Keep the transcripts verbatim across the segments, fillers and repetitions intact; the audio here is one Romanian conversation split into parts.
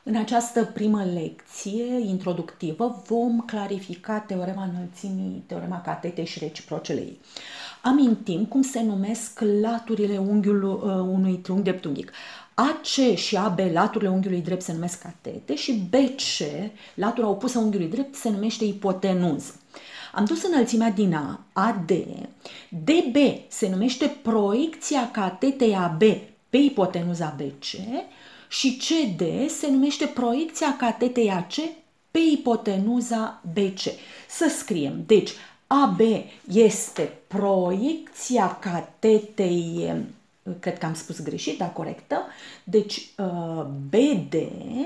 În această primă lecție introductivă vom clarifica teorema înălțimii, teorema catetei și reciprocele ei. Amintim cum se numesc laturile unghiului uh, unui triunghi dreptunghic. A C și A B, laturile unghiului drept, se numesc catete și B C, latura opusă unghiului drept, se numește ipotenuză. Am dus înălțimea din A, A D, D B se numește proiecția catetei A B pe ipotenuza B C și C D se numește proiecția catetei A C pe ipotenuza B C. Să scriem, deci A B este proiecția catetei, cred că am spus greșit, dar corectă, deci B D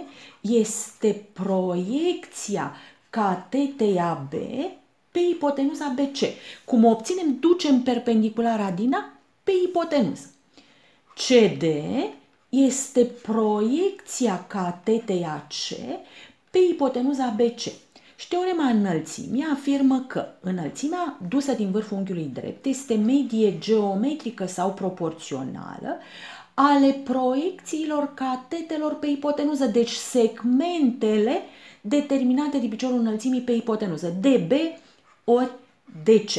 este proiecția catetei A B pe ipotenuza B C. Cum o obținem? Ducem perpendiculara din A pe ipotenuză. C D este proiecția catetei A C pe ipotenuza B C. Și teorema înălțimii afirmă că înălțimea dusă din vârful unghiului drept este medie geometrică sau proporțională ale proiecțiilor catetelor pe ipotenuză, deci segmentele determinate de piciorul înălțimii pe ipotenuză, D B ori D C.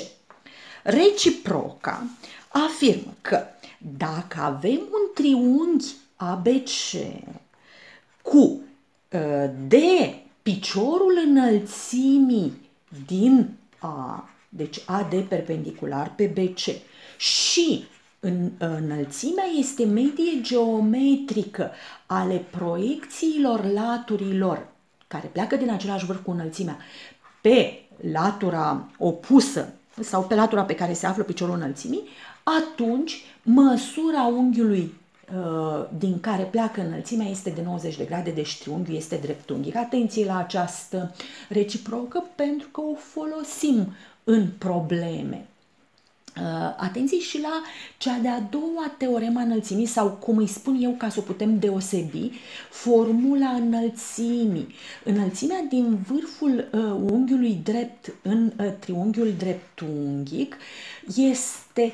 Reciproca afirmă că dacă avem un triunghi A B C cu D piciorul înălțimii din A, deci A D perpendicular pe B C, și în, înălțimea este medie geometrică ale proiecțiilor laturilor care pleacă din același vârf cu înălțimea pe latura opusă sau pe latura pe care se află piciorul înălțimii, atunci măsura unghiului uh, din care pleacă înălțimea este de nouăzeci de grade, deci triunghiul este dreptunghic. Atenție la această reciprocă pentru că o folosim în probleme. Uh, atenție și la cea de-a doua teorema înălțimii, sau cum îi spun eu ca să o putem deosebi, formula înălțimii. Înălțimea din vârful uh, unghiului drept în uh, triunghiul dreptunghic este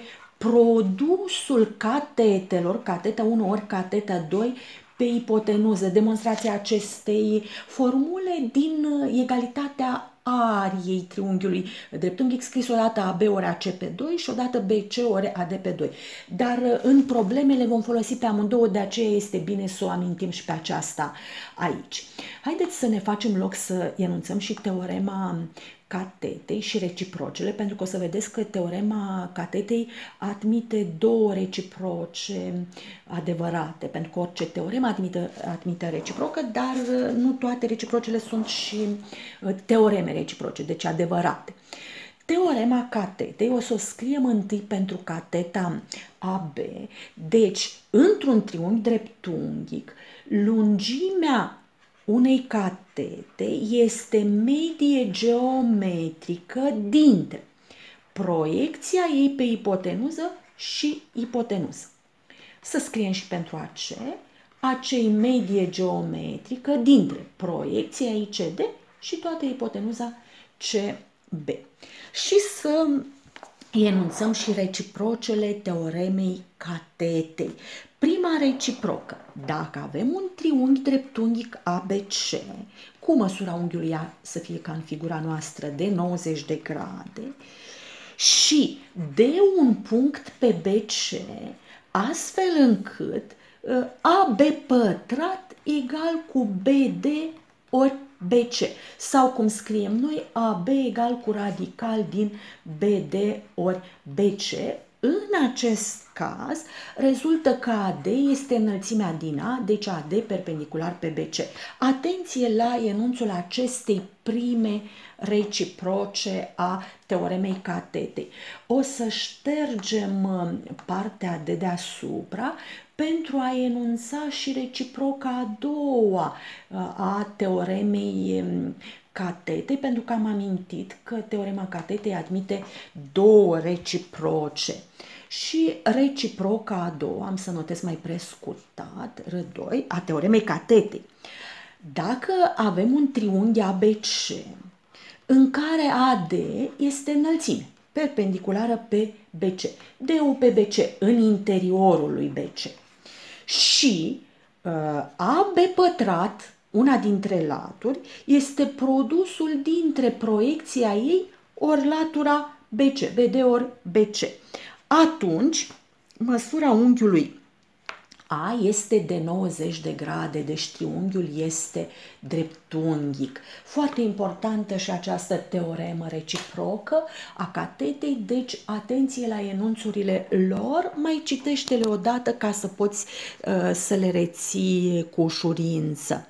produsul catetelor, cateta unu ori cateta doi, pe ipotenuză. Demonstrația acestei formule din uh, egalitatea ariei triunghiului dreptunghic, scris odată A B ori A C pe doi și odată B C ori A D pe doi. Dar în problemele vom folosi pe amândouă, de aceea este bine să o amintim și pe aceasta aici. Haideți să ne facem loc să enunțăm și teorema catetei și reciprocele, pentru că o să vedeți că teorema catetei admite două reciproce adevărate, pentru că orice teoremă admite, admite reciprocă, dar nu toate reciprocele sunt și teoreme reciproce, deci adevărate. Teorema catetei o să o scriem întâi pentru cateta A B, deci într-un triunghi dreptunghic, lungimea unei catete este medie geometrică dintre proiecția ei pe ipotenuză și ipotenuză. Să scriem și pentru A C, A C e medie geometrică dintre proiecția ei C D și toată ipotenuza C B. Și să enunțăm și reciprocele teoremei catetei. Prima reciprocă: dacă avem un triunghi dreptunghic A B C cu măsura unghiului A să fie ca în figura noastră de nouăzeci de grade și de un punct pe B C, astfel încât A B pătrat egal cu B D ori B C, sau cum scriem noi, A B egal cu radical din B D ori B C. În acest caz, rezultă că A D este înălțimea din A, deci A D perpendicular pe B C. Atenție la enunțul acestei prime reciproce a teoremei catetei. O să ștergem partea de deasupra pentru a enunța și reciproca a doua a teoremei catetei, pentru că am amintit că teorema catetei admite două reciproce. Și reciproca a doua, am să notez mai prescurtat, R doi, a teoremei catetei. Dacă avem un triunghi A B C în care A D este înălțime perpendiculară pe B C, D-ul pe B C în interiorul lui B C și uh, A B pătrat una dintre laturi este produsul dintre proiecția ei ori latura B C, B D ori B C. Atunci, măsura unghiului A este de nouăzeci de grade, deci triunghiul este dreptunghic. Foarte importantă și această teoremă reciprocă a catetei, deci atenție la enunțurile lor, mai citește-le odată ca să poți uh, să le reții cu ușurință.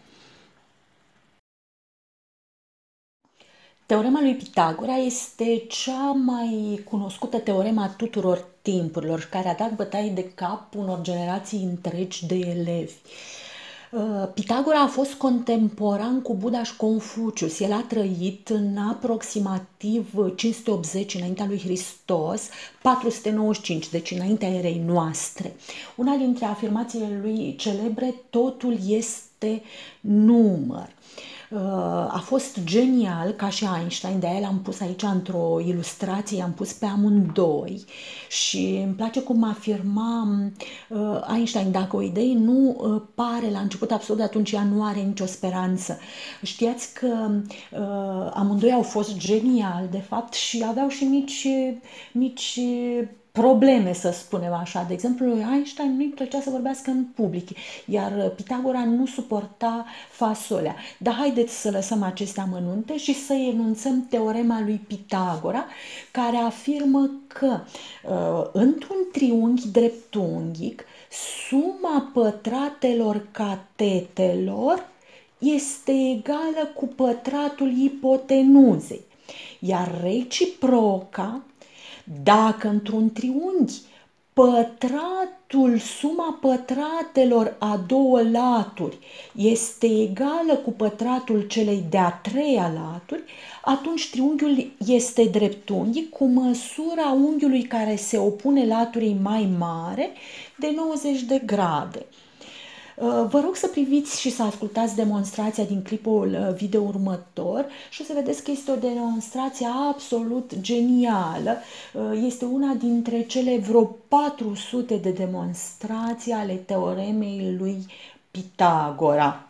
Teorema lui Pitagora este cea mai cunoscută teorema a tuturor timpurilor, care a dat bătaie de cap unor generații întregi de elevi. Pitagora a fost contemporan cu Buddha și Confucius. El a trăit în aproximativ cinci sute optzeci înaintea lui Hristos, patru sute nouăzeci și cinci, deci înaintea erei noastre. Una dintre afirmațiile lui celebre, totul este număr. A fost genial, ca și Einstein, de aia l-am pus aici într-o ilustrație, i-am pus pe amândoi și îmi place cum afirma Einstein, dacă o idee nu pare la început absurd, atunci ea nu are nicio speranță. Știați că amândoi au fost geniali, de fapt, și aveau și mici, mici probleme, să spunem așa. De exemplu, lui Einstein nu-i plăcea să vorbească în public, iar Pitagora nu suporta fasolea. Dar haideți să lăsăm aceste amănunte și să enunțăm teorema lui Pitagora, care afirmă că uh, într-un triunghi dreptunghic, suma pătratelor catetelor este egală cu pătratul ipotenuzei, iar reciproca, dacă într-un triunghi pătratul, suma pătratelor a două laturi este egală cu pătratul celei de-a treia laturi, atunci triunghiul este dreptunghic cu măsura unghiului care se opune laturii mai mare de nouăzeci de grade. Vă rog să priviți și să ascultați demonstrația din clipul video următor și o să vedeți că este o demonstrație absolut genială. Este una dintre cele vreo patru sute de demonstrații ale teoremei lui Pitagora.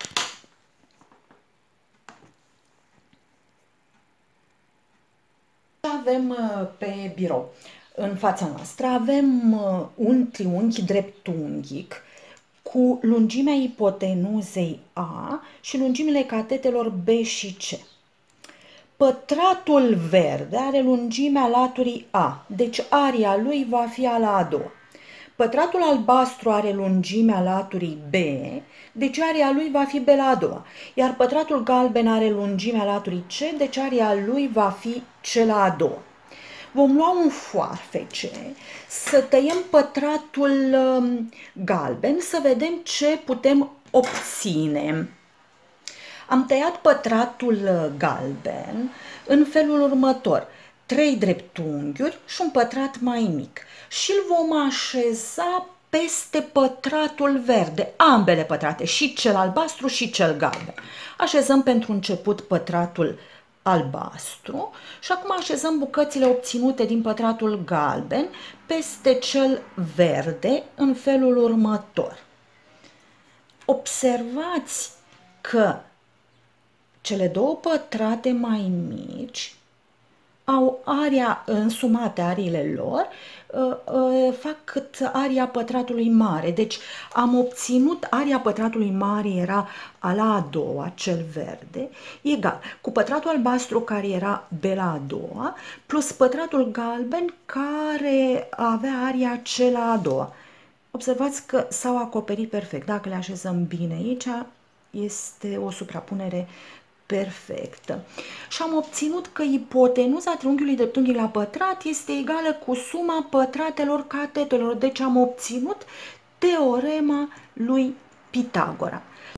Avem pe birou, în fața noastră, avem un triunghi dreptunghic cu lungimea ipotenuzei A și lungimile catetelor B și C. Pătratul verde are lungimea laturii A, deci aria lui va fi a la a doua. Pătratul albastru are lungimea laturii B, deci aria lui va fi B la a doua. Iar pătratul galben are lungimea laturii C, deci aria lui va fi C la a doua. Vom lua un foarfece, să tăiem pătratul galben, să vedem ce putem obține. Am tăiat pătratul galben în felul următor: trei dreptunghiuri și un pătrat mai mic. Și îl vom așeza peste pătratul verde, ambele pătrate, și cel albastru și cel galben. Așezăm pentru început pătratul albastru și acum așezăm bucățile obținute din pătratul galben peste cel verde în felul următor. Observați că cele două pătrate mai mici au aria însumate, ariile lor, fac cât aria pătratului mare. Deci am obținut aria pătratului mare era a la a doua, cel verde, egal cu pătratul albastru care era B la a doua, plus pătratul galben care avea aria C la a doua. Observați că s-au acoperit perfect. Dacă le așezăm bine aici, este o suprapunere perfectă. Și am obținut că ipotenuza triunghiului dreptunghic la pătrat este egală cu suma pătratelor catetelor. Deci am obținut teorema lui Pitagora.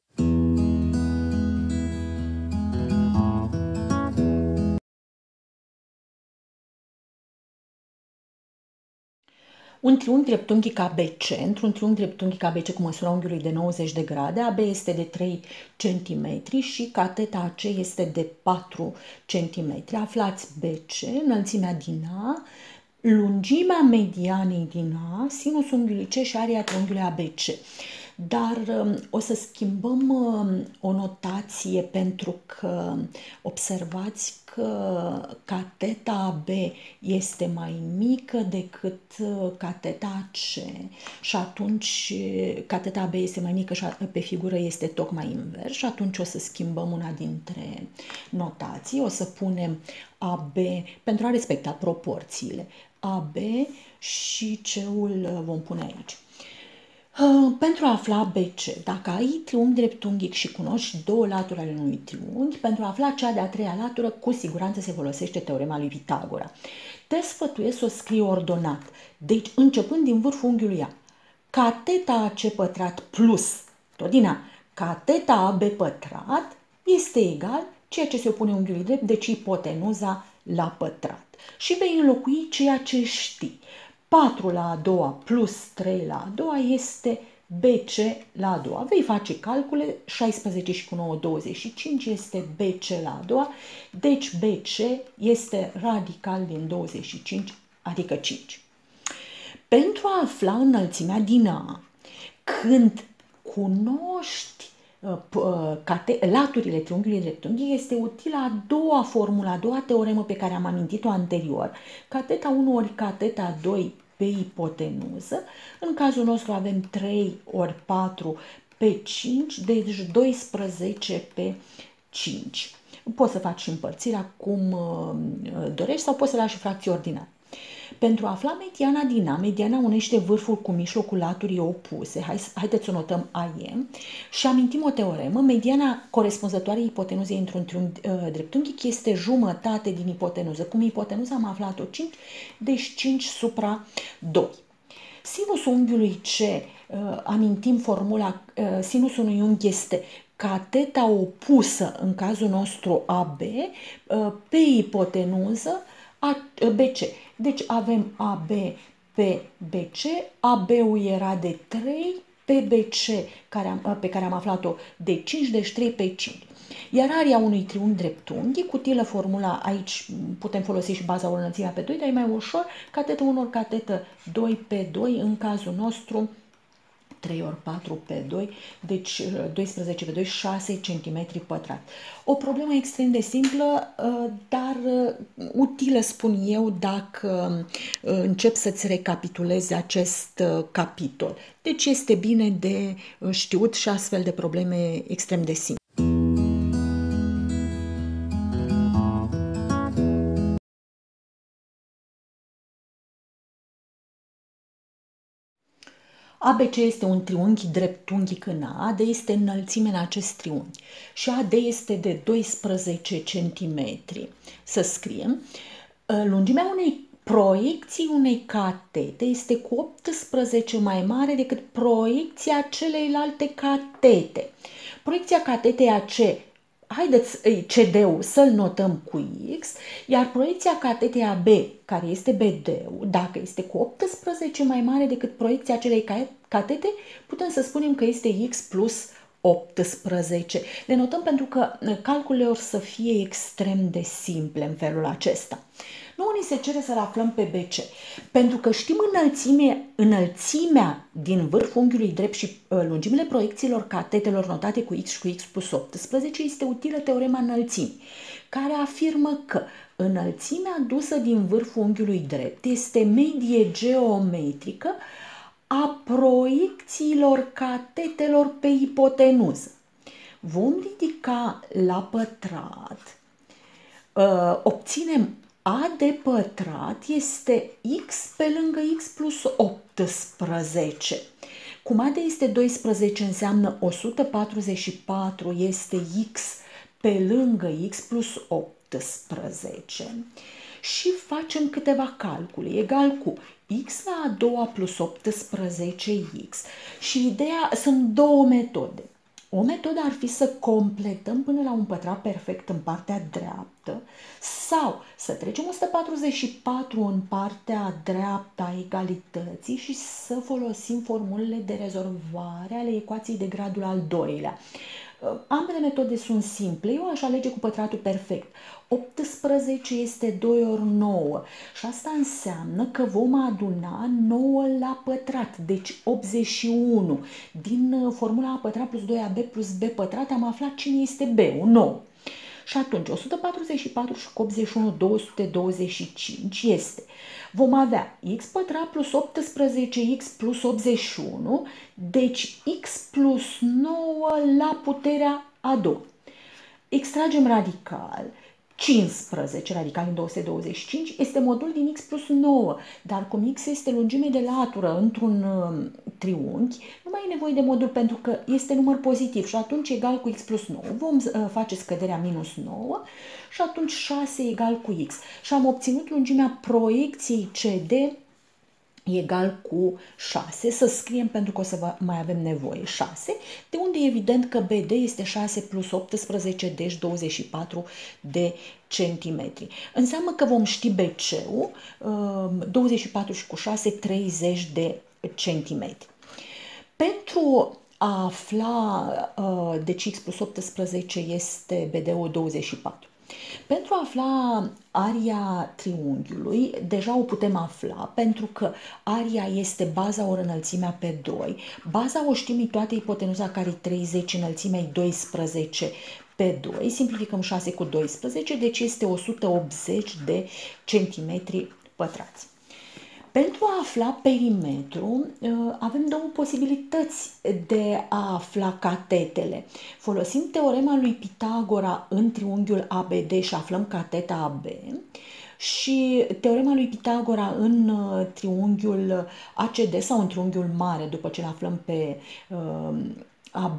Un triunghi dreptunghic A B C, într-un triunghi dreptunghic A B C cu măsura unghiului de nouăzeci de grade, A B este de trei centimetri și cateta A C este de patru centimetri. Aflați B C, înălțimea din A, lungimea medianei din A, sinus unghiului C și aria triunghiului A B C. dar o să schimbăm o notație pentru că observați că cateta B este mai mică decât cateta C și atunci cateta B este mai mică și pe figură este tocmai invers și atunci o să schimbăm una dintre notații, o să punem A B pentru a respecta proporțiile. A B și C-ul vom pune aici. Pentru a afla B C, dacă ai triunghi dreptunghic și cunoști două laturi ale unui triunghi, pentru a afla cea de-a treia latură, cu siguranță se folosește teorema lui Pitagora. Te sfătuiesc să o scrii ordonat. Deci, începând din vârful unghiului A, cateta A C pătrat plus, tot din A, cateta A B pătrat este egal ceea ce se opune unghiului drept, deci ipotenuza la pătrat. Și vei înlocui ceea ce știi. patru la a doua plus trei la a doua este B C la a doua. Vei face calcule, șaisprezece și cu nouă, douăzeci și cinci este B C la a doua, deci B C este radical din douăzeci și cinci, adică cinci. Pentru a afla înălțimea din A, când cunoști laturile triunghiului dreptunghic, este utilă a doua formulă, a doua teoremă pe care am amintit-o anterior, cateta unu ori cateta doi pe ipotenuză. În cazul nostru avem trei ori patru pe cinci, deci doisprezece pe cinci. Poți să faci și împărțirea cum dorești sau poți să lași fracții ordinare. Pentru a afla mediana din A, mediana unește vârful cu mijlocul laturii opuse. Hai, haideți să o notăm A E și amintim o teoremă. Mediana corespunzătoare ipotenuzei într-un triunghi uh, dreptunghic este jumătate din ipotenuză. Cum ipotenuza am aflat-o cinci, deci cinci supra doi. Sinusul unghiului C, uh, amintim formula, uh, sinusul unui unghi este cateta opusă, în cazul nostru A B, uh, pe ipotenuză A, B C. Deci avem A B pe B C, A B-ul era de trei pe B C, care am, pe care am aflat-o de cinci, deci trei pe cinci. Iar aria unui triunghi dreptunghic, utilă formula, aici putem folosi și baza ori înălțimea pe doi, dar e mai ușor, catetă unu ori catetă doi pe doi, în cazul nostru trei ori patru pe doi, deci doisprezece pe doi, șase centimetri pătrați. O problemă extrem de simplă, dar utilă, spun eu, dacă încep să-ți recapitulezi acest capitol. Deci este bine de știut și astfel de probleme extrem de simple. A B C este un triunghi dreptunghic în A, A D este înălțime în acest triunghi și A D este de doisprezece centimetri. Să scriem, lungimea unei proiecții unei catete este cu optsprezece mai mare decât proiecția celeilalte catete. Proiecția catetei A C, haideți C D-ul să-l notăm cu X, iar proiecția catetei A B, care este B D-ul, dacă este cu optsprezece mai mare decât proiecția acelei catete, putem să spunem că este X plus optsprezece. Le notăm pentru că calculele or să fie extrem de simple în felul acesta. Nouă ni se cere să-l aflăm pe B C, pentru că știm înălțime, înălțimea din vârful unghiului drept și uh, lungimile proiecțiilor catetelor notate cu X și cu X plus optsprezece, este utilă teorema înălțimii, care afirmă că înălțimea dusă din vârful unghiului drept este medie geometrică a proiecțiilor catetelor pe ipotenuză. Vom ridica la pătrat, uh, obținem A de pătrat este X pe lângă X plus optsprezece. Cum A D este doisprezece, înseamnă o sută patruzeci și patru este X pe lângă X plus optsprezece. Și facem câteva calcule, egal cu X la a doua plus optsprezece X. Și ideea, sunt două metode. O metodă ar fi să completăm până la un pătrat perfect în partea dreaptă sau să trecem o sută patruzeci și patru în partea dreaptă a egalității și să folosim formulele de rezolvare ale ecuației de gradul al doilea. Ambele metode sunt simple, eu aș alege cu pătratul perfect. optsprezece este doi ori nouă și asta înseamnă că vom aduna nouă la pătrat, deci optzeci și unu. Din formula a pătrat plus doi a b plus b pătrat am aflat cine este b-ul, nouă. Și atunci o sută patruzeci și patru și cu optzeci și unu, două sute douăzeci și cinci este, vom avea x pătrat plus optsprezece x plus optzeci și unu, deci x plus nouă la puterea a doua. Extragem radical. cincisprezece, radical din două sute douăzeci și cinci, este modul din x plus nouă, dar cum x este lungime de latură într-un uh, triunghi, nu mai e nevoie de modul pentru că este număr pozitiv și atunci egal cu x plus nouă. Vom uh, face scăderea minus nouă și atunci șase egal cu x. Și am obținut lungimea proiecției C D egal cu șase, să scriem pentru că o să mai avem nevoie, șase, de unde e evident că B D este șase plus optsprezece, deci douăzeci și patru de centimetri. Înseamnă că vom ști B C-ul, douăzeci și patru și cu șase, treizeci de centimetri. Pentru a afla, deci x plus optsprezece este B D-ul douăzeci și patru. Pentru a afla aria triunghiului, deja o putem afla, pentru că aria este baza ori înălțimea pe doi, baza o știm toată ipotenuza care e treizeci, înălțimea e doisprezece pe doi, simplificăm șase cu doisprezece, deci este o sută optzeci de centimetri pătrați. Pentru a afla perimetru, avem două posibilități de a afla catetele. Folosim teorema lui Pitagora în triunghiul A B D și aflăm cateta A B și teorema lui Pitagora în triunghiul A C D sau în triunghiul mare, după ce îl aflăm pe A B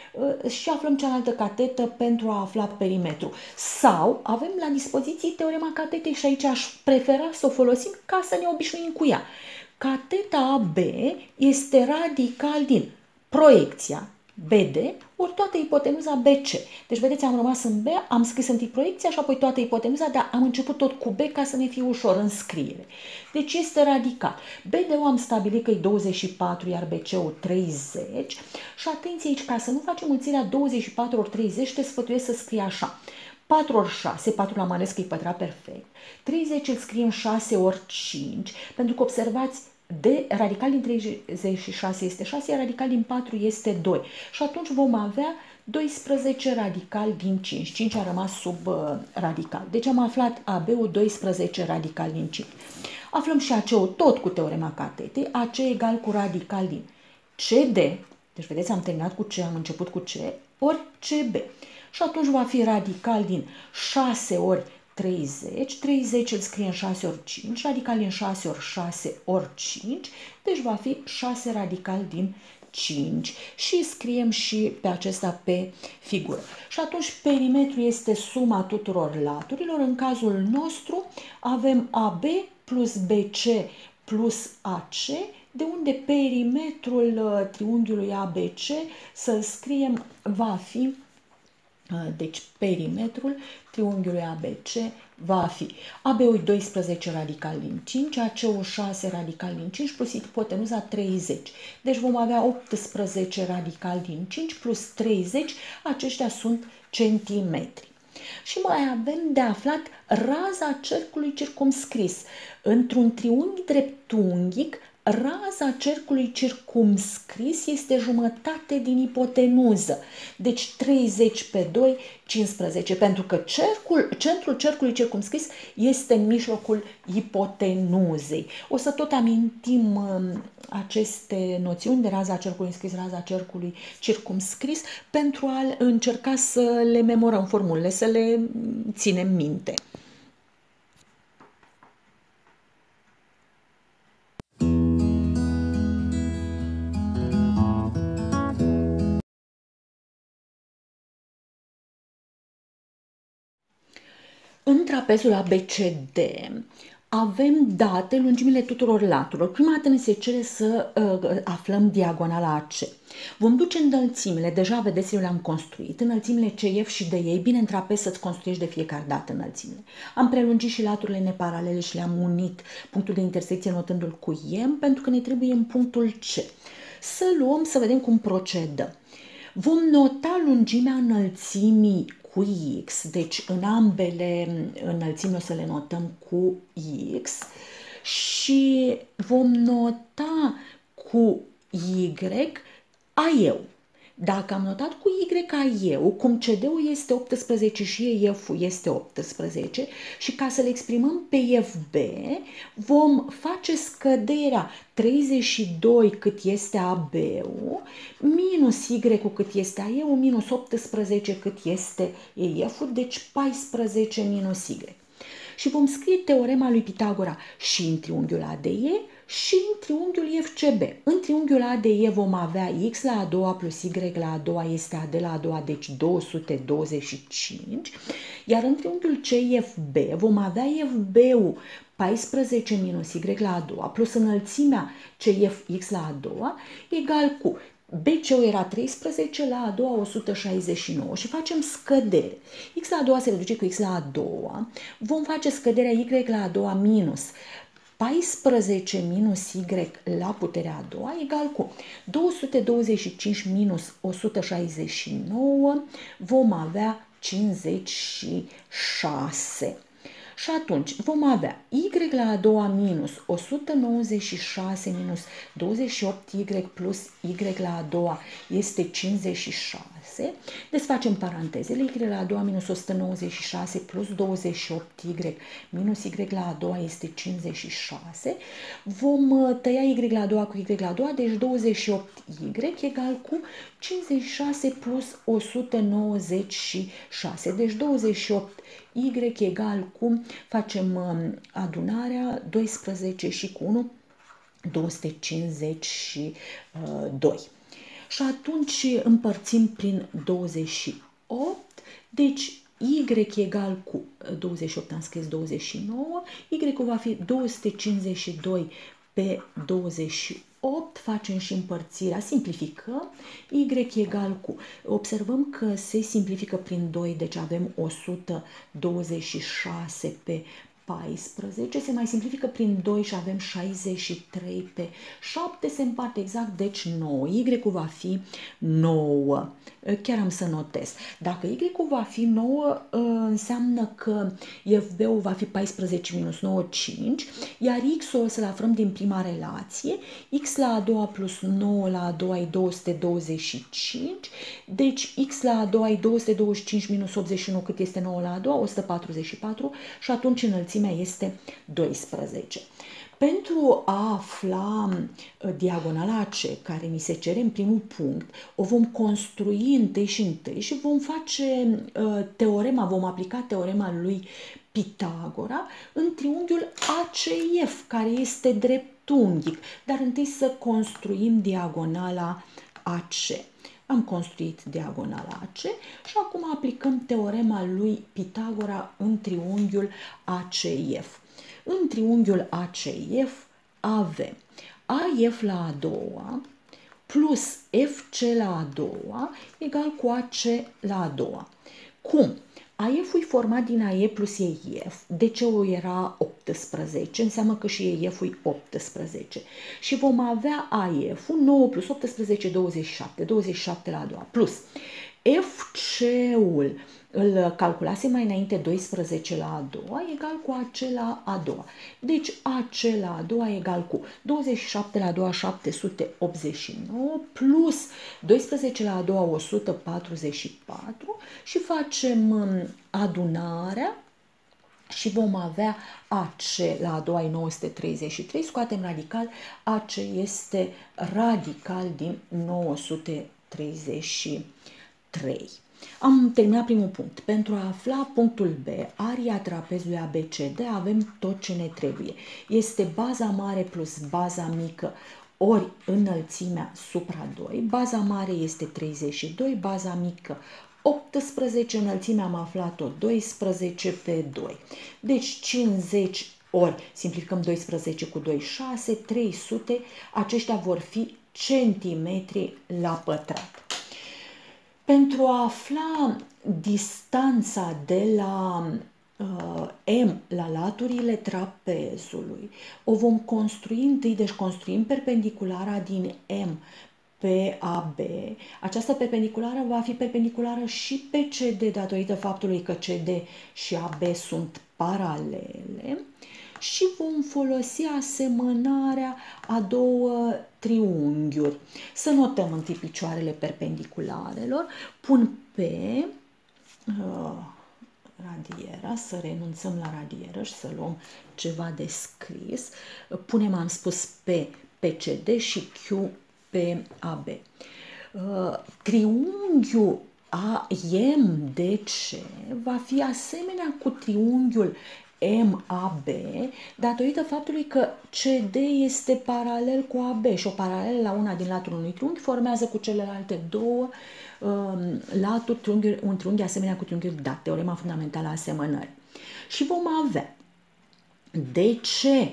și aflăm cealaltă catetă pentru a afla perimetru. Sau avem la dispoziție teorema catetei și aici aș prefera să o folosim ca să ne obișnuim cu ea. Cateta A B este radical din proiecția B D ori toată ipotenuza B C. Deci, vedeți, am rămas în B, am scris întâi proiecția și apoi toată ipotenuza, dar am început tot cu B ca să ne fie ușor în scriere. Deci este radical. B D-ul am stabilit că e douăzeci și patru, iar B C-ul treizeci. Și atenție aici, ca să nu facem mulțirea douăzeci și patru ori treizeci, te sfătuiesc să scrii așa. patru ori șase, patru la mare că e pătrat perfect. treizeci îl scriem șase ori cinci, pentru că observați, de radical din treizeci și șase este șase, iar radical din patru este doi. Și atunci vom avea doisprezece radical din cinci. cinci a rămas sub uh, radical. Deci am aflat A B-ul doisprezece radical din cinci. Aflăm și A C-ul tot cu teorema catetei. A C egal cu radical din C D. Deci vedeți, am terminat cu C, am început cu C, ori C B. Și atunci va fi radical din șase ori treizeci, treizeci îl scriem șase ori cinci, radical din șase ori șase ori cinci, deci va fi șase radical din cinci și scriem și pe acesta pe figură. Și atunci perimetrul este suma tuturor laturilor. În cazul nostru avem A B plus B C plus A C, de unde perimetrul triunghiului A B C, să-l scriem, va fi, deci perimetrul triunghiului A B C va fi A B-ul doisprezece radical din cinci, A C-ul șase radical din cinci plus ipotenuza treizeci. Deci vom avea optsprezece radical din cinci plus treizeci, aceștia sunt centimetri. Și mai avem de aflat raza cercului circumscris. Într-un triunghi dreptunghic, raza cercului circumscris este jumătate din ipotenuză. Deci treizeci pe doi, cincisprezece, pentru că cercul, centrul cercului circumscris este în mijlocul ipotenuzei. O să tot amintim um, aceste noțiuni de raza cercului înscris, raza cercului circumscris, pentru a încerca să le memorăm formulele, să le ținem minte. În trapezul A B C D avem date lungimile tuturor laturilor. Prima dată ne se cere să uh, aflăm diagonala A C. Vom duce înălțimile, deja vedeți, eu le-am construit, înălțimile C F și de ei, bine în trapez să-ți construiești de fiecare dată înălțimile. Am prelungit și laturile neparalele și le-am unit punctul de intersecție notându-l cu M, pentru că ne trebuie în punctul C. Să luăm, să vedem cum procedăm. Vom nota lungimea înălțimii cu X, deci în ambele înălțimi o să le notăm cu X și vom nota cu Y A-ul. Dacă am notat cu Y A-ul, cum C D-ul este optsprezece și E F-ul este optsprezece și ca să le exprimăm pe F B, vom face scăderea treizeci și doi cât este A B-ul, minus Y-ul cât este A E-ul, minus optsprezece cât este E F-ul, deci paisprezece minus Y. Și vom scrie teorema lui Pitagora și în triunghiul A D E și în triunghiul F C B. În triunghiul A D E vom avea X la a doua plus Y la a doua este A D la a doua, deci două sute douăzeci și cinci, iar în triunghiul C F B vom avea F B-ul paisprezece minus Y la a doua plus înălțimea C F X la a doua egal cu B C-ul era treisprezece, la a doua o sută șaizeci și nouă și facem scădere. X la a doua se reduce cu X la a doua, vom face scăderea Y la a doua minus paisprezece minus Y la puterea a doua egal cu două sute douăzeci și cinci minus o sută șaizeci și nouă, vom avea cincizeci și șase. Și atunci vom avea Y la a doua minus o sută nouăzeci și șase minus douăzeci și opt Y plus Y la a doua este cincizeci și șase. Desfacem parantezele. Y la a doua minus o sută nouăzeci și șase plus douăzeci și opt Y minus Y la a doua este cincizeci și șase. Vom tăia Y la a doua cu Y la a doua, deci douăzeci și opt Y egal cu cincizeci și șase plus o sută nouăzeci și șase. Deci douăzeci și opt Y egal cu, facem adunarea, doisprezece și cu unu, două sute cincizeci și doi. Și atunci împărțim prin douăzeci și opt, deci Y egal cu douăzeci și opt, am scris douăzeci și nouă, Y-ul va fi două sute cincizeci și doi pe douăzeci și opt, facem și împărțirea, simplificăm, Y egal cu, observăm că se simplifică prin doi, deci avem o sută douăzeci și șase pe paisprezece, se mai simplifică prin doi și avem șaizeci și trei pe șapte, se împarte exact, deci nouă. Y-ul va fi nouă. Chiar am să notez. Dacă Y-ul va fi nouă, înseamnă că F B-ul va fi paisprezece minus nouă, cinci, iar X-ul o să-l aflăm din prima relație. X la a doua plus nouă la a doua e două sute douăzeci și cinci, deci X la a doua e două sute douăzeci și cinci minus optzeci și nouă, cât este nouă la a doua? o sută patruzeci și patru și atunci înălțimea este doisprezece. Pentru a afla diagonala A C, care ni se cere în primul punct, o vom construi întâi și întâi și vom face uh, teorema, vom aplica teorema lui Pitagora în triunghiul A C F, care este dreptunghic, dar întâi să construim diagonala A C. Am construit diagonala A C și acum aplicăm teorema lui Pitagora în triunghiul A C F. În triunghiul A C F avem A F la a doua plus F C la a doua egal cu A C la a doua. Cum? A F-ul e format din A E plus E F, D C-ul era optsprezece, înseamnă că și E F-ul e optsprezece. Și vom avea A F-ul nouă plus optsprezece, douăzeci și șapte, douăzeci și șapte la a doua, plus F C-ul îl calculasem mai înainte doisprezece la a doua egal cu A C la a doua. Deci A C la a doua egal cu douăzeci și șapte la a doua șapte sute optzeci și nouă plus doisprezece la a doua o sută patruzeci și patru și facem adunarea și vom avea A C la a doua e nouă sute treizeci și trei, scoatem radical, A C este radical din nouă sute treizeci și trei. Am terminat primul punct. Pentru a afla punctul B, aria trapezului A B C D, avem tot ce ne trebuie. Este baza mare plus baza mică ori înălțimea supra doi. Baza mare este treizeci și doi, baza mică optsprezece, înălțimea am aflat-o doisprezece pe doi. Deci cincizeci ori, simplificăm doisprezece cu doi, șase, trei sute, aceștia vor fi centimetri la pătrat. Pentru a afla distanța de la uh, M la laturile trapezului, o vom construi întâi, deci construim perpendiculara din M pe A B, această perpendiculară va fi perpendiculară și pe C D datorită faptului că C D și A B sunt paralele și vom folosi asemănarea a două triunghiuri. Să notăm întâi picioarele perpendicularelor, pun pe uh, radiera, să renunțăm la radieră și să luăm ceva de scris, punem, am spus, P pe C D și Q pe A B. Uh, triunghiul A M D C va fi asemenea cu triunghiul M A B datorită faptului că C D este paralel cu A B și o paralelă la una din latul unui triunghi formează cu celelalte două uh, laturi triunghi, un triunghi asemenea cu triunghiul dat, teorema fundamentală a asemănării. Și vom avea D C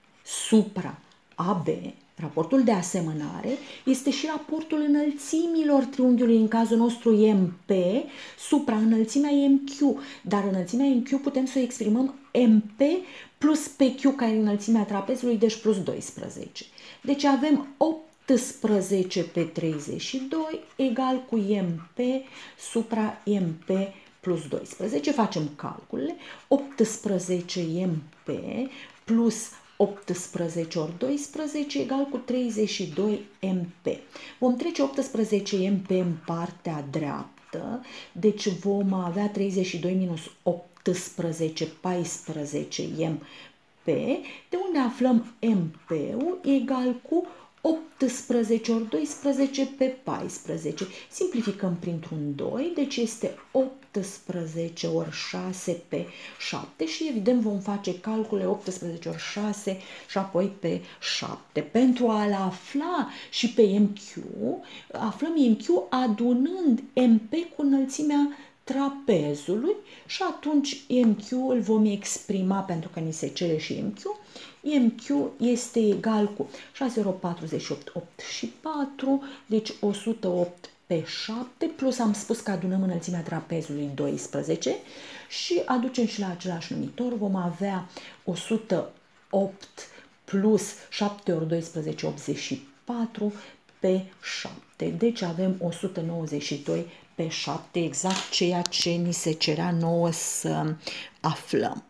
supra A B, raportul de asemănare, este și raportul înălțimilor triunghiului, în cazul nostru M P, supra înălțimea M Q, dar înălțimea M Q putem să o exprimăm M P plus P Q, care e înălțimea trapezului, deci plus doisprezece. Deci avem optsprezece pe treizeci și doi egal cu M P supra M P plus doisprezece. Facem calculele. optsprezece M P plus optsprezece ori doisprezece egal cu treizeci și doi M P. Vom trece optsprezece M P în partea dreaptă, deci vom avea treizeci și doi minus optsprezece, paisprezece M P, de unde aflăm M P-ul egal cu optsprezece ori doisprezece pe paisprezece. Simplificăm printr-un doi, deci este optsprezece ori șase pe șapte și evident vom face calcule optsprezece ori șase și apoi pe șapte. Pentru a-l afla și pe M Q, aflăm M Q adunând M P cu înălțimea trapezului și atunci M Q îl vom exprima, pentru că ni se cere și M Q. M Q este egal cu șase ori patruzeci și opt, opt și patru, deci o sută opt pe șapte, plus am spus că adunăm înălțimea trapezului doisprezece și aducem și la același numitor, vom avea o sută opt plus șapte ori doisprezece, optzeci și patru pe șapte. Deci avem o sută nouăzeci și doi pe șapte, exact ceea ce ni se cerea nouă să aflăm.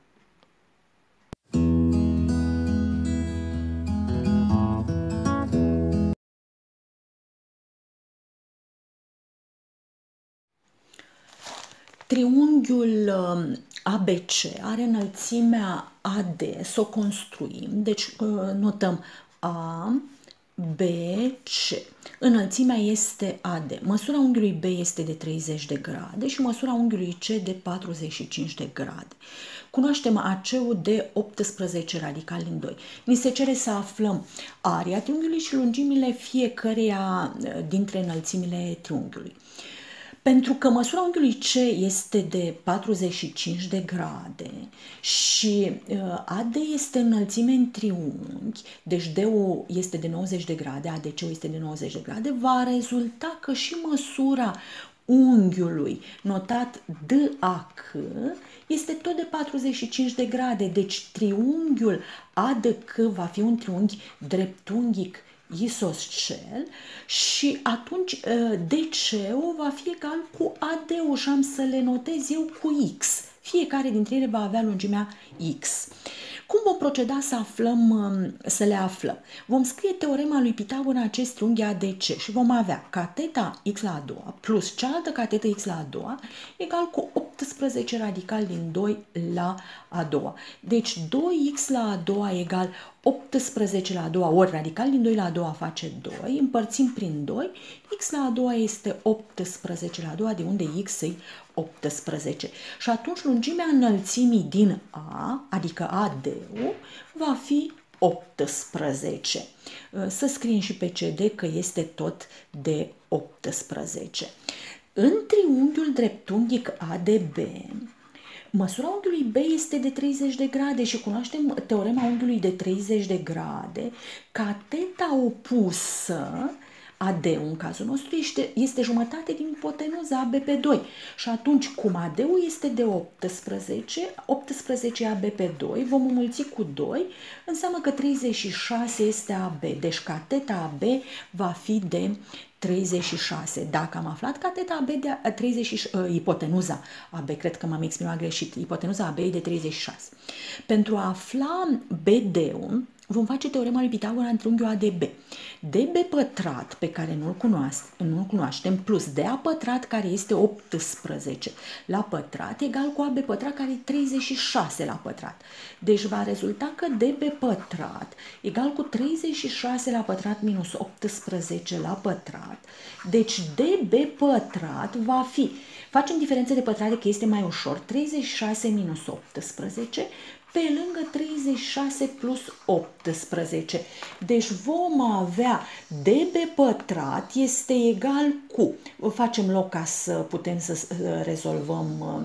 Triunghiul A B C are înălțimea A D, să o construim, deci notăm A, B, C. Înălțimea este A D. Măsura unghiului B este de treizeci de grade și măsura unghiului C de patruzeci și cinci de grade. Cunoaștem A C-ul de optsprezece radical din doi. Ni se cere să aflăm aria triunghiului și lungimile fiecăreia dintre înălțimile triunghiului. Pentru că măsura unghiului C este de patruzeci și cinci de grade și A D este înălțime în triunghi, deci D-ul este de nouăzeci de grade, A D C-ul este de nouăzeci de grade, va rezulta că și măsura unghiului notat D A C este tot de patruzeci și cinci de grade, deci triunghiul A D C va fi un triunghi dreptunghic isoscel și atunci D C-ul va fi egal cu A D-ul și am să le notez eu cu X. Fiecare dintre ele va avea lungimea X. Cum vom proceda să aflăm, să le aflăm? Vom scrie teorema lui Pitagora în acest triunghi A D C și vom avea cateta X la a doua plus cealaltă catetă X la a doua egal cu optsprezece radical din doi la a doua. Deci doi X la a doua egal optsprezece la a doua ori radical din doi la a doua face doi, împărțim prin doi, X la a doua este optsprezece la a doua, de unde X e optsprezece. Și atunci lungimea înălțimii din A, adică A D-ul, va fi optsprezece. Să scriem și pe C D că este tot de optsprezece. În triunghiul dreptunghic A D B, măsura unghiului B este de treizeci de grade și cunoaștem teorema unghiului de treizeci de grade. Cateta opusă A D-ul în cazul nostru este, este jumătate din ipotenuza A B pe doi. Și atunci, cum A D-ul este de optsprezece, optsprezece A B pe doi, vom înmulți cu doi, înseamnă că treizeci și șase este A B. Deci cateta A B va fi de treizeci și șase. Dacă am aflat cateta A B de treizeci și șase, uh, ipotenuza A B, cred că m-am exprimat greșit, ipotenuza A B e de treizeci și șase. Pentru a afla B D-ul, vom face teorema lui Pitagora în triunghiul A D B. D B pătrat, pe care nu-l cunoaște, nu cunoaștem, plus D A pătrat, care este optsprezece la pătrat, egal cu A B pătrat, care e treizeci și șase la pătrat. Deci va rezulta că D B pătrat egal cu treizeci și șase la pătrat minus optsprezece la pătrat. Deci D B pătrat va fi, facem diferență de pătrate că este mai ușor, treizeci și șase minus optsprezece, pe lângă treizeci și șase plus optsprezece. Deci vom avea D B pătrat este egal cu, facem loc ca să putem să rezolvăm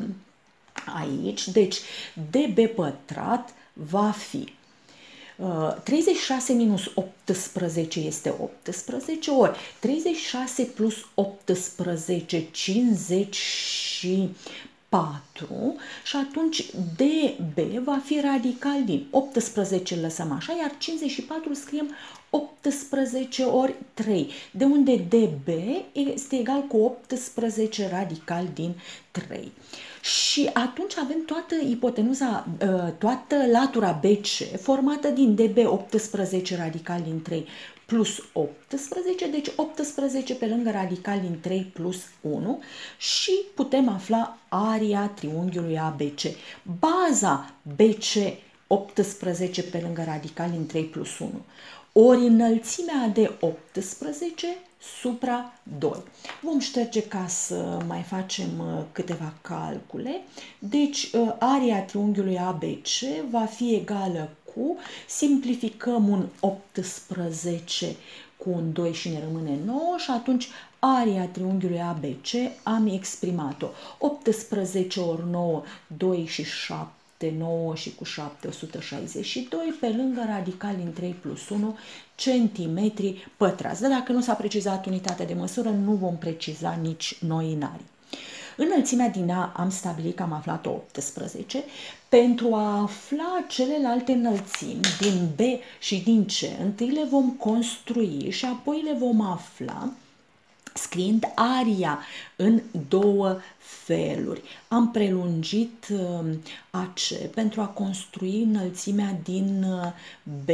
aici, deci D B pătrat va fi treizeci și șase minus optsprezece este optsprezece, ori treizeci și șase plus optsprezece, cincizeci și patru, și atunci D B va fi radical din optsprezece, îl lăsăm așa, iar cincizeci și patru scriem optsprezece ori trei, de unde D B este egal cu optsprezece radical din trei. Și atunci avem toată ipotenuza, toată latura B C formată din D B optsprezece radical din trei plus optsprezece, deci optsprezece pe lângă radical din trei plus unu, și putem afla aria triunghiului A B C. Baza B C optsprezece pe lângă radical din trei plus unu, ori înălțimea de optsprezece supra doi. Vom șterge ca să mai facem câteva calcule. Deci aria triunghiului A B C va fi egală cu, simplificăm un optsprezece cu un doi și ne rămâne nouă, și atunci aria triunghiului A B C am exprimat-o. optsprezece ori nouă, doi și șapte, nouă și cu șapte, o sută șaizeci și doi, pe lângă radical din trei plus unu, centimetri pătrați. Dar dacă nu s-a precizat unitatea de măsură, nu vom preciza nici noi în arii. Înălțimea din A am stabilit că am aflat optsprezece. Pentru a afla celelalte înălțimi din B și din C, întâi le vom construi și apoi le vom afla scriind aria în două feluri. Am prelungit A C pentru a construi înălțimea din B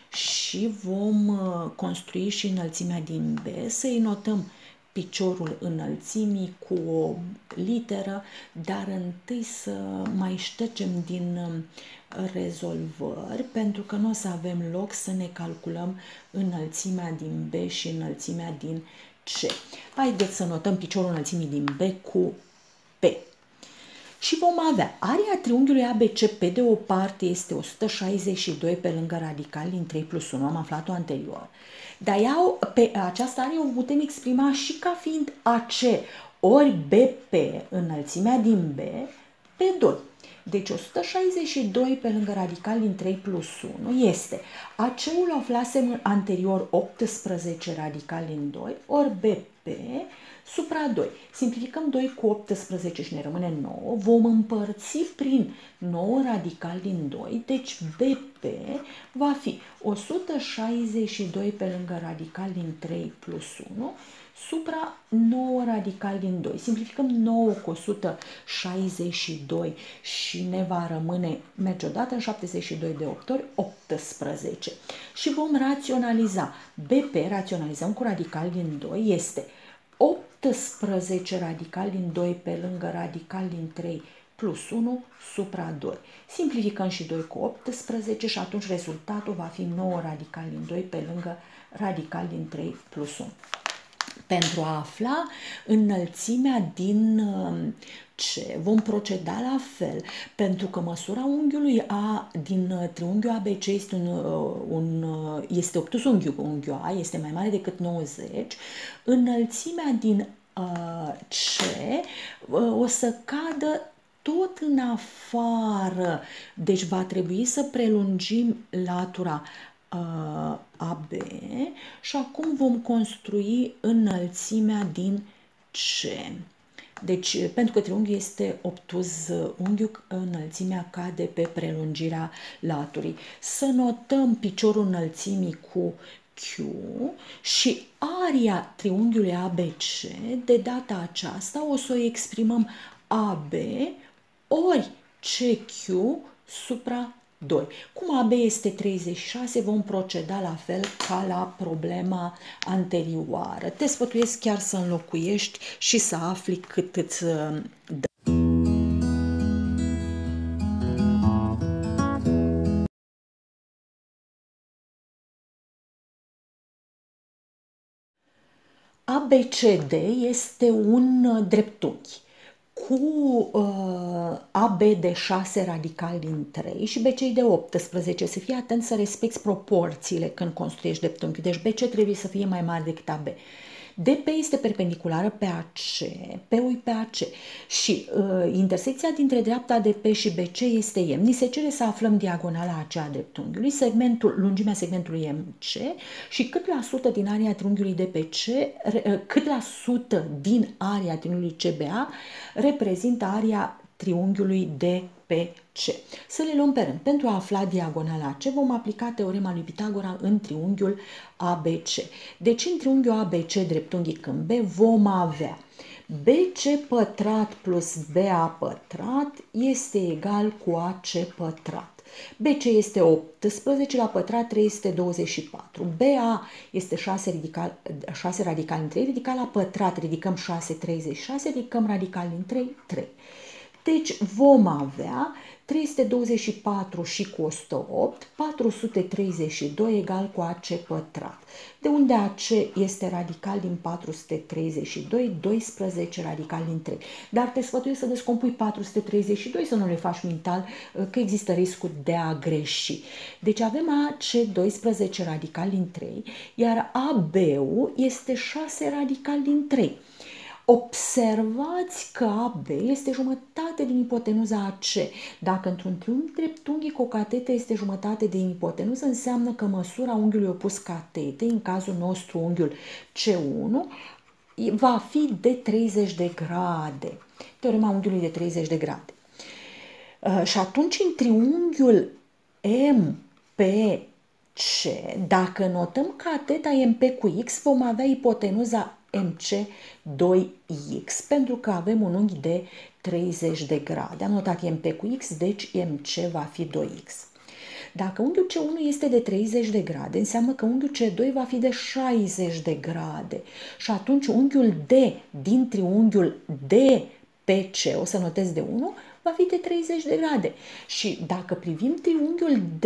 și vom construi și înălțimea din B, să-i notăm piciorul înălțimii cu o literă, dar întâi să mai ștergem din rezolvări, pentru că nu o să avem loc să ne calculăm înălțimea din B și înălțimea din C. Haideți să notăm piciorul înălțimii din B cu P. Și vom avea aria triunghiului A B C pe de o parte este o sută șaizeci și doi pe lângă radical din trei plus unu, am aflat-o anterior. Dar iau, pe această arie o putem exprima și ca fiind A C ori B P, înălțimea din B, pe doi. Deci o sută șaizeci și doi pe lângă radical din trei plus unu este A C-ul aflasem anterior optsprezece radical din doi, ori B P supra doi. Simplificăm doi cu optsprezece și ne rămâne nouă. Vom împărți prin nouă radical din doi, deci B P va fi o sută șaizeci și doi pe lângă radical din trei plus unu supra nouă radical din doi. Simplificăm nouă cu o sută șaizeci și doi și ne va rămâne, merge odată în șaptezeci și doi de opt ori, optsprezece. Și vom raționaliza. B P, raționalizăm cu radical din doi, este optsprezece radical din doi pe lângă radical din trei plus unu supra doi. Simplificăm și doi cu optsprezece și atunci rezultatul va fi nouă radical din doi pe lângă radical din trei plus unu. Pentru a afla înălțimea din C, vom proceda la fel, pentru că măsura unghiului A din triunghiul A B C este, un, un, este obtuz unghiul, unghiul A este mai mare decât nouăzeci, înălțimea din uh, C uh, o să cadă tot în afară, deci va trebui să prelungim latura uh, A B și acum vom construi înălțimea din C. Deci, pentru că triunghiul este obtuz unghiul, înălțimea cade pe prelungirea laturii. Să notăm piciorul înălțimii cu Q și aria triunghiului A B C, de data aceasta o să o exprimăm A B ori C Q supra doi. Cum A B este treizeci și șase, vom proceda la fel ca la problema anterioară. Te sfătuiesc chiar să înlocuiești și să afli cât îți dă. A B C D este un dreptunghi cu uh, A B de șase radical din trei și B C de optsprezece. Să fii atent să respecti proporțiile când construiești dreptunghiul. Deci B C trebuie să fie mai mare decât A B. D P este perpendiculară pe A C, P-ul pe A C și uh, intersecția dintre dreapta D P și B C este M. Ni se cere să aflăm diagonala aceea a dreptunghiului, segmentul, lungimea segmentului M C și cât la sută din area triunghiului D P C, uh, cât la sută din area triunghiului C B A reprezintă area triunghiului D P C. Să le luăm pe rând. Pentru a afla diagonala C vom aplica teorema lui Pitagora în triunghiul A B C. Deci în triunghiul A B C dreptunghi când B vom avea B C pătrat plus B A pătrat este egal cu A C pătrat. B C este optsprezece, la pătrat trei sute douăzeci și patru. B A este șase radical, șase radical din trei, ridicat la pătrat ridicăm șase, treizeci și șase, ridicăm radical din trei, trei. Deci vom avea trei sute douăzeci și patru și cu o sută opt, patru sute treizeci și doi egal cu A C pătrat. De unde A C este radical din patru sute treizeci și doi, doisprezece radical din trei. Dar te sfătuiesc să descompui patru sute treizeci și doi, să nu le faci mental, că există riscul de a greși. Deci avem A C doisprezece radical din trei, iar A B-ul este șase radical din trei. Observați că A B este jumătate din ipotenuza A C. Dacă într-un triunghi dreptunghi cu o catetă este jumătate din ipotenuză, înseamnă că măsura unghiului opus catetei, în cazul nostru unghiul C unu, va fi de treizeci de grade. Teorema unghiului de treizeci de grade. Uh, și atunci în triunghiul M P C, dacă notăm cateta M P cu X, vom avea ipotenuza M C doi X, pentru că avem un unghi de treizeci de grade. Am notat M P cu X, deci M C va fi doi X. Dacă unghiul C unu este de treizeci de grade, înseamnă că unghiul C doi va fi de șaizeci de grade. Și atunci unghiul D din triunghiul D P C, o să notez de unu, va fi de treizeci de grade. Și dacă privim triunghiul D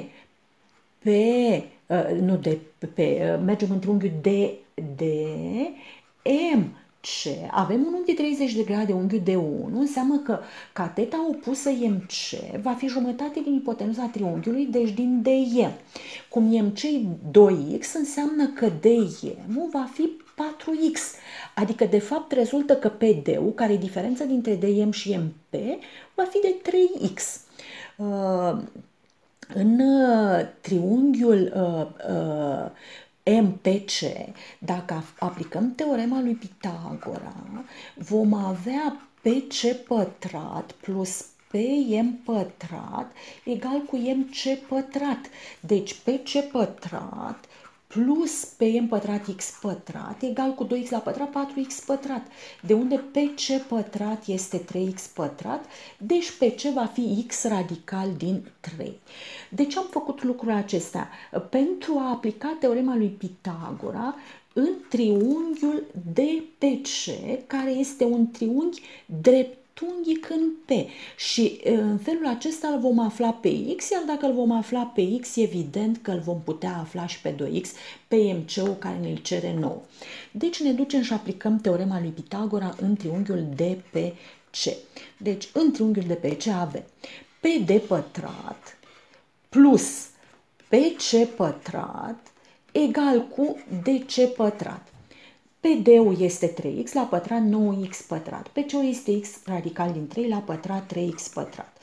pe, uh, nu de pe, uh, mergem în triunghiul D, D, M, C, avem un unghi de treizeci de grade, unghiul D unu, înseamnă că cateta opusă M C va fi jumătate din ipotenuza triunghiului, deci din D M. Cum M C e doi X, înseamnă că D M va fi patru X, adică de fapt rezultă că P D-ul, care e diferența dintre D M și M P, va fi de trei X. Uh, În uh, triunghiul uh, uh, M P C, dacă aplicăm teorema lui Pitagora, vom avea P C pătrat plus P M pătrat egal cu M C pătrat. Deci P C pătrat plus P M pătrat X pătrat egal cu doi X la pătrat, patru X pătrat. De unde P C pătrat este trei X pătrat, deci P C va fi X radical din trei. De ce am făcut lucrul acesta? Pentru a aplica teorema lui Pitagora în triunghiul D P C, care este un triunghi dreptunghic în P. Și în felul acesta îl vom afla pe X, iar dacă îl vom afla pe X, evident că îl vom putea afla și pe doi X, pe M C-ul care ne-l cere nouă. Deci ne ducem și aplicăm teorema lui Pitagora în triunghiul D P C. Deci în triunghiul D P C avem P D pătrat plus P C pătrat egal cu D C pătrat. P D-ul este trei X, la pătrat nouă X pătrat. P C-ul este X radical din trei, la pătrat trei X pătrat.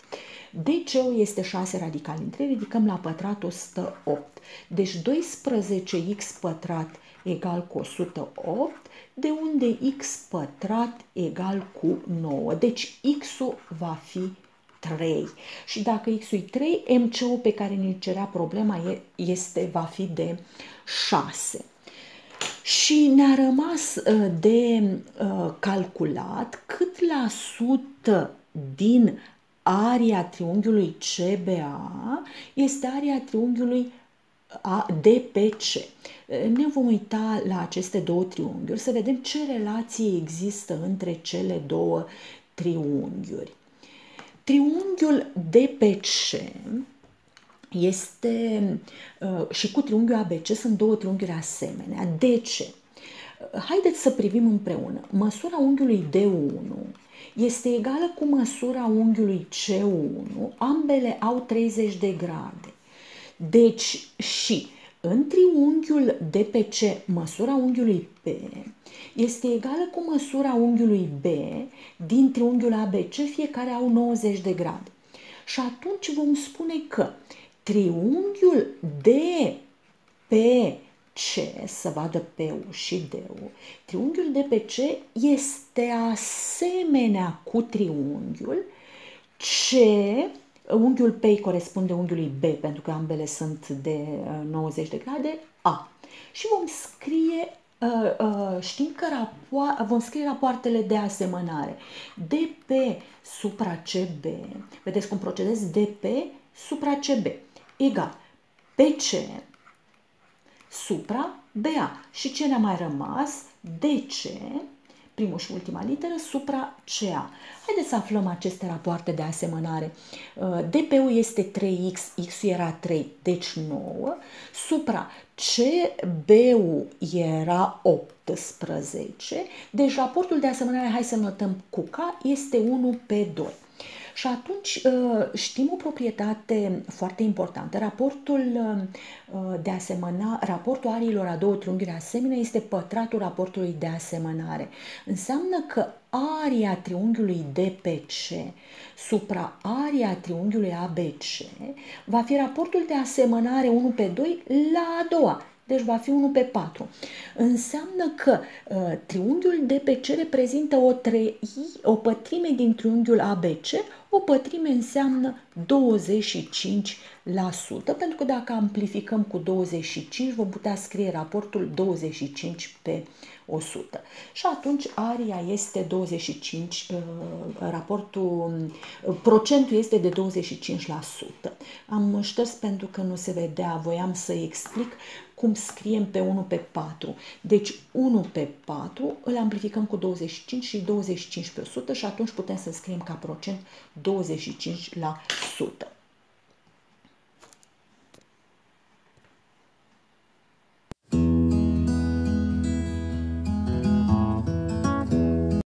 D C-ul este șase radical din trei, ridicăm la pătrat o sută opt. Deci doisprezece x pătrat egal cu o sută opt, de unde x pătrat egal cu nouă. Deci x-ul va fi trei. Și dacă x-ul e trei, M C-ul pe care ne cerea problema este, va fi de șase. Și ne-a rămas de uh, calculat cât la sută din aria triunghiului C B A este aria triunghiului D P C. Ne vom uita la aceste două triunghiuri să vedem ce relație există între cele două triunghiuri. Triunghiul D P C este, uh, și cu triunghiul A B C sunt două triunghiuri asemenea. De ce? Haideți să privim împreună. Măsura unghiului D unu este egală cu măsura unghiului C unu, ambele au treizeci de grade. Deci și în triunghiul D P C, măsura unghiului P este egală cu măsura unghiului B din triunghiul A B C, fiecare au nouăzeci de grade. Și atunci vom spune că triunghiul D P C, să vadă P-ul și D-ul, triunghiul D P C este asemenea cu triunghiul C, unghiul P corespunde unghiului B, pentru că ambele sunt de nouăzeci de grade, A. Și vom scrie, știm că vom scrie rapoartele de asemănare. D P supra C B, vedeți cum procedez, D P supra C B, egal P C supra B A. Și ce ne-a mai rămas? D C, primul și ultima literă, supra C A. Haideți să aflăm aceste rapoarte de asemănare. D P-ul este trei x, x-ul era trei, deci nouă, supra C B-ul era optsprezece, deci raportul de asemănare, hai să notăm cu K, este unu pe doi. Și atunci știm o proprietate foarte importantă. Raportul de asemănare, raportul ariilor a două triunghiuri asemenea este pătratul raportului de asemănare. Înseamnă că aria triunghiului D P C supra aria triunghiului A B C va fi raportul de asemănare unu pe doi la a doua. Deci va fi unu pe patru. Înseamnă că uh, triunghiul D P C reprezintă o, trei, o pătrime din triunghiul A B C, o pătrime înseamnă douăzeci și cinci la sută, pentru că dacă amplificăm cu douăzeci și cinci vom putea scrie raportul douăzeci și cinci pe o sută. Și atunci aria este douăzeci și cinci, uh, raportul, uh, procentul este de douăzeci și cinci la sută. Am șters pentru că nu se vedea, voiam să explic cum scriem pe unu pe patru. Deci unu pe patru îl amplificăm cu douăzeci și cinci și douăzeci și cinci pe o sută și atunci putem să scriem ca procent douăzeci și cinci la sută.